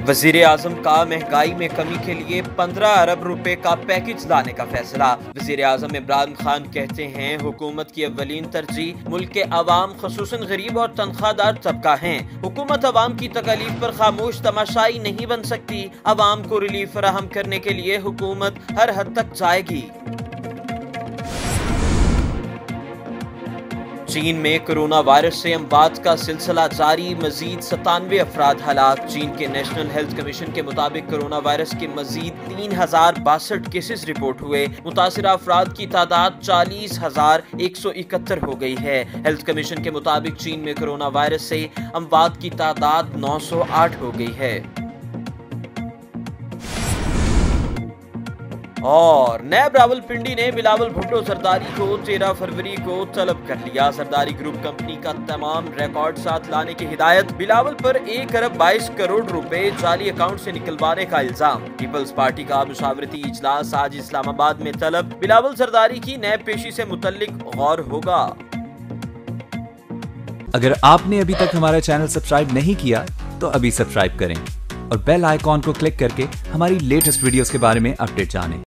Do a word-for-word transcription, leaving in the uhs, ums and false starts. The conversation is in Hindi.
वजीर आजम का महंगाई में कमी के लिए पंद्रह अरब रुपए का पैकेज लाने का फैसला। वजीर आजम इमरान खान कहते हैं हुकूमत की अव्वलीन तरजीह मुल्क के अवाम खसूसन गरीब और तनख्वाहदार तबका है। हुकूमत अवाम की तकलीफ पर खामोश तमाशाई नहीं बन सकती। अवाम को रिलीफ फराहम करने के लिए हुकूमत हर हद तक जाएगी। चीन में कोरोना वायरस से अमवात का सिलसिला जारी, मजीद सतानवे अफराद हलाक। चीन के नेशनल हेल्थ कमीशन के मुताबिक कोरोना वायरस के मजीद तीन हजार बासठ केसेस रिपोर्ट हुए। मुतासिर अफराद की तादाद चालीस हजार एक सौ इकहत्तर हो गई है। हेल्थ कमीशन के मुताबिक चीन में कोरोना वायरस से अमवात की तादाद नौ सौ आठ हो गई है। और नैब रावलपिंडी ने बिलावल भुट्टो जरदारी को तेरह फरवरी को तलब कर लिया। जरदारी ग्रुप कंपनी का तमाम रिकॉर्ड साथ लाने की हिदायत। बिलावल पर एक अरब बाईस करोड़ रुपए जाली अकाउंट से निकलवाने का इल्जाम। पीपल्स पार्टी का मुशावरती इजलास आज इस्लामाबाद में तलब। बिलावल जरदारी की नैब पेशी से मुतल्लिक गौर होगा। अगर आपने अभी तक हमारा चैनल सब्सक्राइब नहीं किया तो अभी सब्सक्राइब करें और बेल आइकॉन को क्लिक करके हमारी लेटेस्ट वीडियोस के बारे में अपडेट जानें।